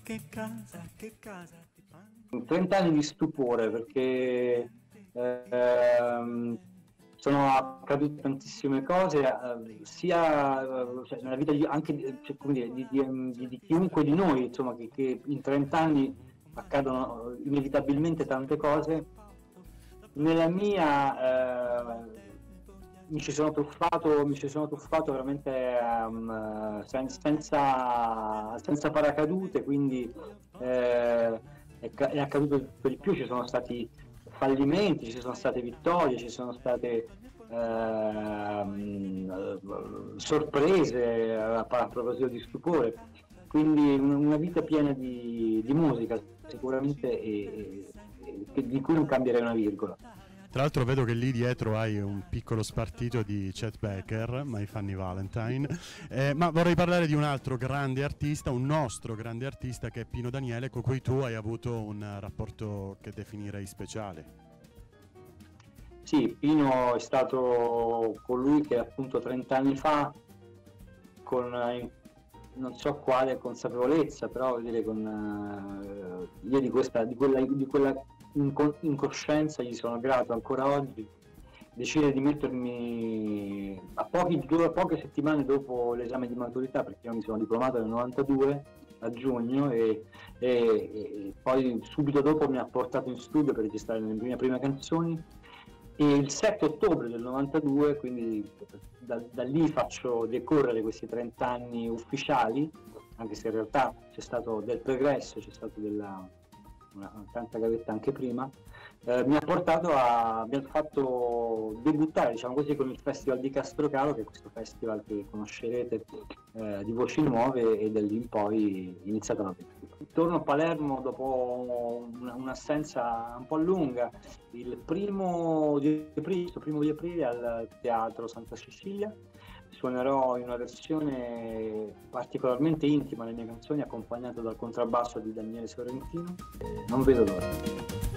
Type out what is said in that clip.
30 anni di stupore, perché sono accadute tantissime cose, sia cioè, nella vita cioè, come dire, di chiunque di noi, insomma, che in 30 anni accadono inevitabilmente tante cose. Nella mia mi ci sono tuffato veramente senza paracadute, quindi è accaduto per di più. Ci sono stati fallimenti, ci sono state vittorie, ci sono state sorprese a proposito di stupore, quindi una vita piena di musica sicuramente, di cui non cambierei una virgola. Tra l'altro vedo che lì dietro hai un piccolo spartito di Chet Baker, My Funny Valentine, ma vorrei parlare di un altro grande artista, un nostro grande artista, che è Pino Daniele, con cui tu hai avuto un rapporto che definirei speciale. Sì, Pino è stato colui che appunto 30 anni fa, con non so quale consapevolezza, però dire, io di quella incoscienza gli sono grato ancora oggi, decide di mettermi a poche settimane dopo l'esame di maturità, perché io mi sono diplomato nel 92 a giugno, e poi subito dopo mi ha portato in studio per registrare le mie prime canzoni, e il 7 ottobre del 92, quindi da lì faccio decorrere questi 30 anni ufficiali, anche se in realtà c'è stato del progresso, c'è stato tanta gavetta anche prima. Mi ha portato abbiamo fatto debuttare, diciamo così, con il Festival di Castrocaro, che è questo festival che conoscerete, di voci nuove, e da lì in poi è iniziata la vita. Torno a Palermo dopo un'assenza un po' lunga, il primo di aprile al Teatro Santa Cecilia. Suonerò in una versione particolarmente intima le mie canzoni, accompagnato dal contrabbasso di Daniele Sorrentino. Non vedo l'ora.